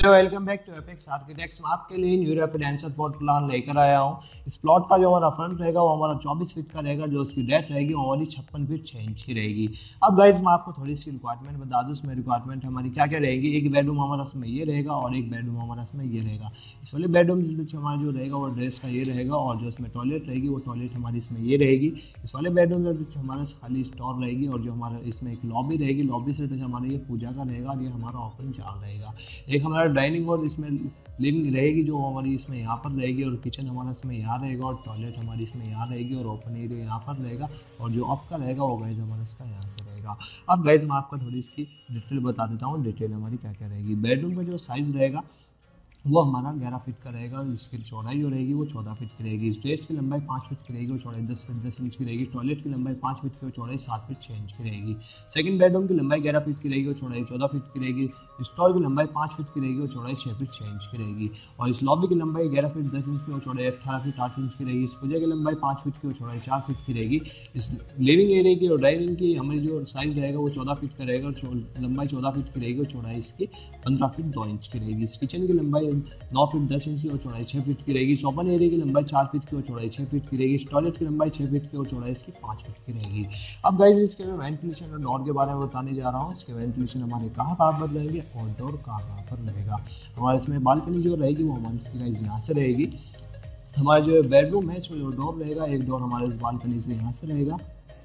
Welcome back to Apex architects. मैं आपके लिए न्यू रेफिडेंशियल प्लॉट प्लान लेकर आया हूं। इस प्लॉट का जो हमारा फ्रंट रहेगा वो हमारा 24 फीट का रहेगा, जो उसकी डेप्थ रहेगी वो हमारी 56 फीट 6 इंच की रहेगी। अब गाइज मैं आपको थोड़ी सी रिक्वायरमेंट बता दूं, इसमें रिक्वायरमेंट हमारी क्या क्या रहेगी। एक बेडरूम हमारा इसमें ये रहेगा और एक बेडरूम हमारा इसमें ये रहेगा। इस वाले बेडरूम हमारा जो रहेगा वो ड्रेस का ये रहेगा, और जो इसमें टॉयलेट रहेगी वो टॉयलेट हमारी इसमें ये रहेगी। इस वाले बेडरूम में हमारा खाली स्टोर रहेगी, और जो हमारा इसमें एक लॉबी रहेगी, लॉबी से हमारा ये पूजा का रहेगा और ये हमारा ओपन चाल रहेगा। एक हमारा डाइनिंग और इसमें लिविंग रहेगी जो हमारी इसमें यहाँ पर रहेगी, और किचन हमारा इसमें यहाँ रहेगा, और टॉयलेट हमारी इसमें यहाँ रहेगी, और ओपन एरिया यहाँ पर रहेगा, और जो आपका रहेगा वो गाइज हमारा इसका यहाँ से रहेगा। अब गाइज मैं आपको थोड़ी इसकी डिटेल बता देता हूँ, डिटेल हमारी क्या क्या रहेगी। बेडरूम का जो साइज़ रहेगा वो हमारा 11 फीट का रहेगा, इसकी चौड़ाई जो रहेगी वो 14 फीट की रहेगी। स्टेज की लंबाई 5 फीट की रहेगी, वो चौड़ाई 10 फीट 10 इंच की रहेगी। टॉयलेट की लंबाई 5 फीट की, वो चौड़ाई 7 फीट 6 इंच की रहेगी। सेकंड बेडरूम की लंबाई 11 फीट की रहेगी, वो चौड़ाई 14 फीट की रहेगी। स्टोर की लंबाई 5 फीट की रहेगी, वो चौड़ाई 6 फीट 6 इंच की रहेगी। और इस लॉबी की लंबाई 11 फीट 10 इंच की, वो चौड़ाई 18 फीट 8 इंच की रहेगी। इस पूजा की लंबाई 5 फीट की, वो चौड़ाई 4 फीट की रहेगी। इस लिविंग एरिया की और डाइनिंग की हमारी जो साइज़ रहेगा वो 14 फीट का रहेगा, और लंबाई 14 फीट की रहेगी, और चौड़ाई इसकी 15 फीट 2 इंच की रहेगी। इस किचन की लंबाई 9 फीट 10 इंच की, और चौड़ाई 6 फीट की रहेगी। ओपन एरिया की लंबाई 4 फीट की, और चौड़ाई 6 फीट की रहेगी। टॉयलेट की लंबाई 6 फीट की, और चौड़ाई इसकी 5 फीट की रहेगी। अब गाइस इसके मैं वेंटिलेशन और डोर के बारे में बताने जा रहा हूँ। इसके वेंटिलेशन हमारे कहाँ पर रहेंगे और डोर कहाँ पर रहेगा। हमारे इसमें बालकनी जो रहेगी वो हमारी इसकी गाइस यहाँ से रहेगी। हमारा जो बेडरूम है इसमें जो डोर रहेगा, एक डोर हमारे इस बालकनी से यहाँ से रहेगा,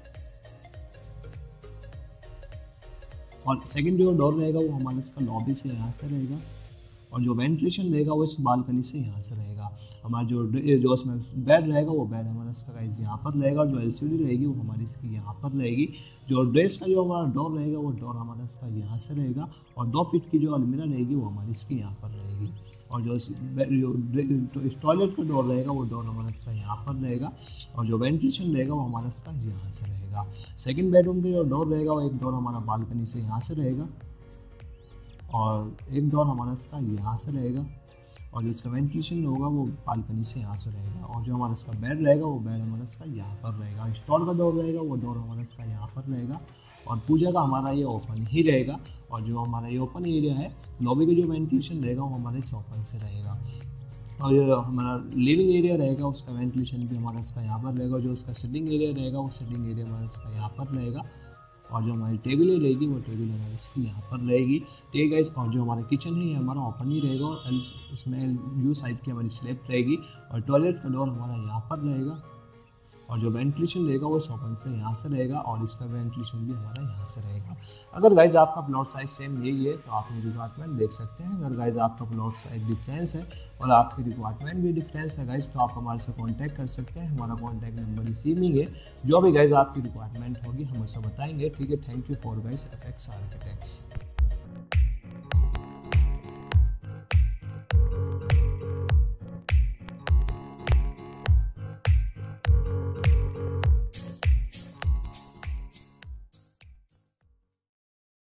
और सेकंड जो डोर रहेगा वो हमारे इसका लॉबी से यहाँ से रहेगा, और जो वेंटिलेशन रहेगा वो इस बालकनी से यहाँ से रहेगा। हमारा जो उसमें बेड रहेगा वो बेड हमारा इसका गाइस यहाँ पर रहेगा, और जो एलसीडी रहेगी वो हमारी इसकी यहाँ पर रहेगी। जो ड्रेस का जो हमारा डोर रहेगा वो डोर हमारा इसका यहाँ से रहेगा, और 2 फीट की जो अलमीरा रहेगी वो हमारी इसकी यहाँ पर रहेगी। और जो टॉयलेट का डोर रहेगा वो डोर हमारा इसका यहाँ पर रहेगा, और जो वेंटिलेशन रहेगा वो हमारा इसका यहाँ से रहेगा। सेकेंड बेडरूम का जो डोर रहेगा वो एक डोर हमारा बालकनी से यहाँ से रहेगा, और एक डोर हमारा इसका यहाँ से रहेगा, और जो इसका वेंटिलेशन होगा वो बालकनी से यहाँ से रहेगा। और जो हमारा इसका बेड रहेगा वो बेड हमारा इसका यहाँ पर रहेगा। स्टोर का डोर रहेगा वो डोर हमारा इसका यहाँ पर रहेगा, और पूजा का हमारा ये ओपन ही रहेगा। और जो हमारा ये ओपन एरिया है, लॉबी का जो वेंटिलेशन रहेगा वो हमारे इस ओपन से रहेगा। और जो हमारा लिविंग एरिया रहेगा उसका वेंटिलेशन भी हमारा इसका यहाँ पर रहेगा। जो उसका सिटिंग एरिया रहेगा वो सिटिंग एरिया हमारा इसका यहाँ पर रहेगा, और जो हमारी टेबल रहेगी वो टेबल हमारी इसकी यहाँ पर रहेगी। ठीक है गाइस, और जो हमारा किचन है ये हमारा ओपन ही रहेगा, और इसमें यू साइड की हमारी स्लैब रहेगी, और टॉयलेट का डोर हमारा यहाँ पर रहेगा, और जो वेंटिलेशन रहेगा वो ओपन से यहाँ से रहेगा, और इसका वेंटिलेशन भी हमारा यहाँ से रहेगा। अगर गाइज आपका प्लॉट साइज सेम यही है तो आप मेरी रिक्वायरमेंट देख सकते हैं। अगर गाइज आपका प्लॉट साइज डिफरेंस है और आपकी रिक्वायरमेंट भी डिफरेंस है गाइज, तो आप हमारे से कांटेक्ट कर सकते हैं। हमारा कांटेक्ट नंबर इसी में है। जो भी गाइज आपकी रिक्वायरमेंट होगी हम उसे बताएंगे। ठीक है, thank you for guys Apex architects.